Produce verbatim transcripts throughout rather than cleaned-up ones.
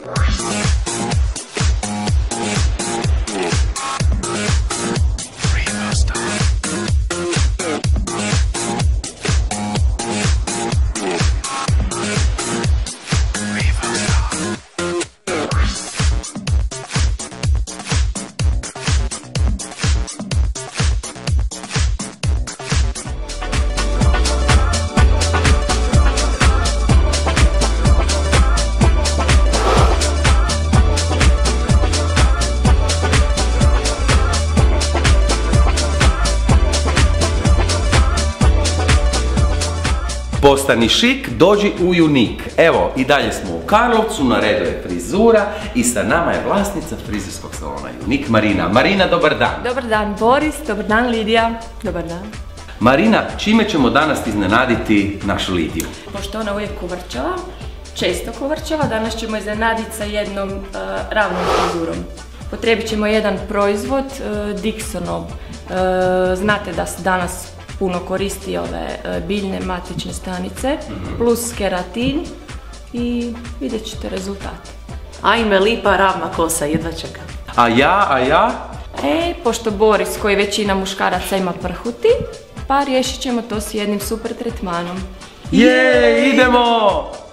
Postani šik, dođi u Unique. Evo, i dalje smo u Karlovcu, na redu je frizura i sa nama je vlasnica frizerskog salona Unique, Marina. Marina, dobar dan. Dobar dan, Boris, dobar dan, Lidija. Dobar dan. Marina, čime ćemo danas iznenaditi našu Lidiju? Pošto ona uvijek kuvrčava, često kuvrčava, danas ćemo iznenaditi sa jednom uh, ravnom frizurom. Potrebit ćemo jedan proizvod, uh, Dixonov. Uh, znate da se danas puno koristi ove biljne matične stanice, plus keratin i vidjet ćete rezultat. Ajme, lipa ravna kosa, jedva čekam. A ja, a ja? E, pošto Boris, koji većina muškaraca ima prhuti, pa riješit ćemo to s jednim super tretmanom. Je, idemo!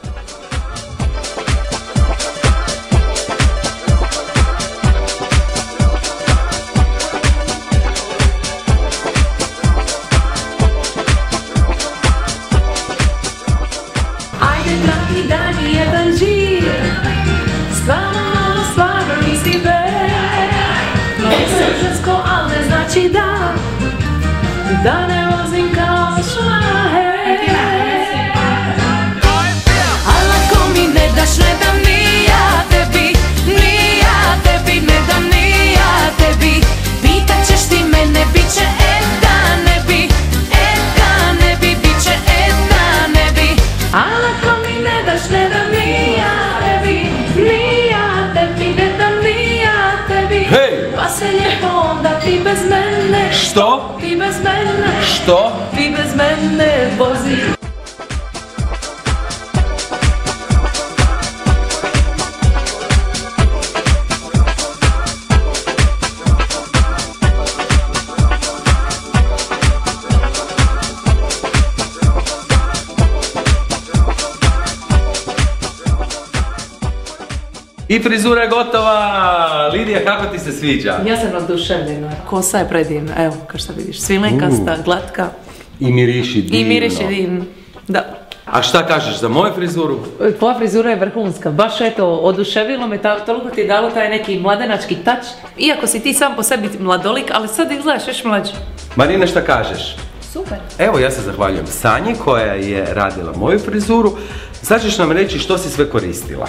Da ne vozim kao šmahe. Al ako mi ne daš, ne dam ni ja tebi, ni ja tebi, ne dam ni ja tebi. Pitat ćeš ti mene, bit će e da ne bi, e da ne bi, bit će e da ne bi. Al ako mi ne daš, ne dam ni ja tebi, ni ja tebi, ne dam ni ja tebi. Pa se lijepo onda ti bez mene. Što? Ti bez mene. Što? Ti bez mene vozi. I frizura je gotova! Lidija, kako ti se sviđa? Ja sam oduševljena. Kosa je predivna, evo, kao što vidiš, svilenkasta, glatka. I miriši divno. I miriši divno, da. A šta kažeš za moju frizuru? Tvoja frizura je vrhunska, baš eto, oduševilo me, toliko ti je dalo taj neki mladenački tač. Iako si ti sam po sebi mladolik, ali sad izgledaš još mlađi. Marina, šta kažeš? Super. Evo, ja se zahvaljujem Sanji koja je radila moju frizuru. Sad ćeš nam reći što si sve koristila.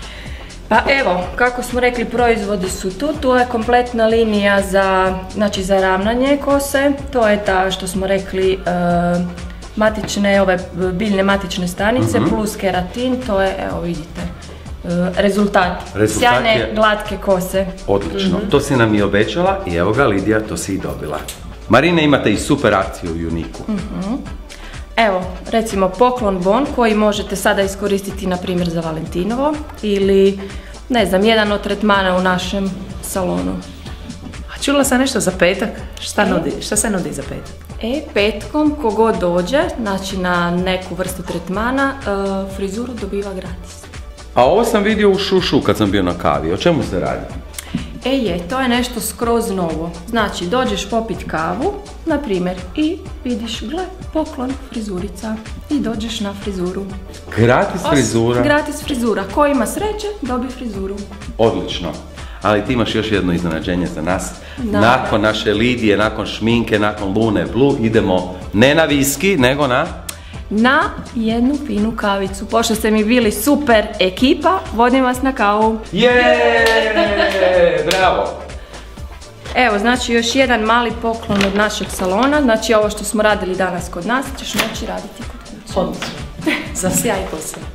Pa evo, kako smo rekli, proizvodi su tu, tu je kompletna linija za, znači, za ravnanje kose, to je ta što smo rekli uh, matične, ove biljne matične stanice, mm-hmm. plus keratin, to je, evo vidite, uh, rezultat, rezultat sjajne je... glatke kose. Odlično, Mm-hmm. to si nam i obećala i evo ga, Lidija, to si i dobila. Marina, imate i super akciju u Unique-u. Mm-hmm. Evo, recimo poklon bon koji možete sada iskoristiti na primjer za Valentinovo ili, ne znam, jedan od tretmana u našem salonu. A čula sam nešto za petak? Šta, e? nudi, šta se nudi za petak? E, petkom kogod dođe, znači na neku vrstu tretmana, uh, frizuru dobiva gratis. A ovo sam vidio u Šušu kad sam bio na kavi, o čemu se radi? E je, to je nešto skroz novo. Znači, dođeš popit kavu, na primjer, i vidiš, gle, poklon, frizurica, i dođeš na frizuru. Gratis frizura? Os, gratis frizura. Ko ima sreće, dobi frizuru. Odlično. Ali ti imaš još jedno iznenađenje za nas. Da. Nakon naše Lidije, nakon šminke, nakon Lune Blue, idemo ne na viski, nego na... Na jednu finu kavicu. Pošto ste mi bili super ekipa, vodim vas na kavu. Jeee, bravo! Evo, znači još jedan mali poklon od našeg salona. Znači ovo što smo radili danas kod nas, ćeš moći raditi kod kuće. Odlično. Za sjaj posao.